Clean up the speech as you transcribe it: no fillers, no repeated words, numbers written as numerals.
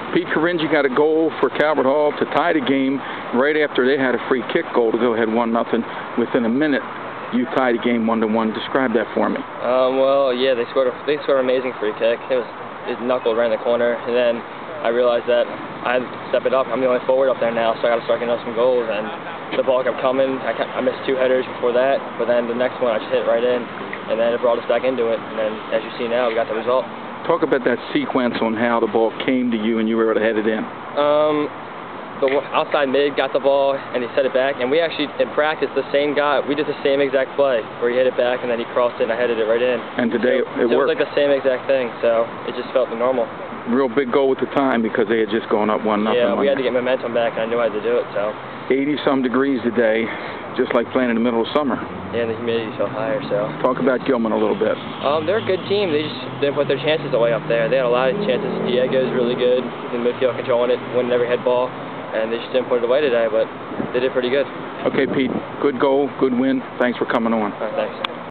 Pete Caringi got a goal for Calvert Hall to tie the game right after they had a free kick goal to go ahead 1-0. Within a minute, you tied the game 1-1. Describe that for me. Well, yeah, they scored an amazing free kick. It knuckled right in the corner, and then I realized that I had to step it up. I'm the only forward up there now, so I got to start getting up some goals. And the ball kept coming. I missed 2 headers before that, but then the next one I just hit right in, and then it brought us back into it. And then, as you see now, we got the result. Talk about that sequence on how the ball came to you and you were able to head it in. The outside mid got the ball and he set it back, and we actually in practice we did the same exact play where he hit it back and then he crossed it and I headed it right in. And today it worked. It was like the same exact thing, so it just felt normal. Real big goal at the time because they had just gone up 1-0. Yeah, we had to get momentum back and I knew I had to do it. So 80-some degrees today, just like playing in the middle of summer. Yeah, and the humidity felt higher. So talk about Gilman a little bit. They're a good team. They just didn't put their chances away up there. They had a lot of chances. Diego's really good in midfield, controlling it, winning every head ball. And they just didn't put it away today, but they did pretty good. Okay, Pete, good goal, good win. Thanks for coming on. Thanks.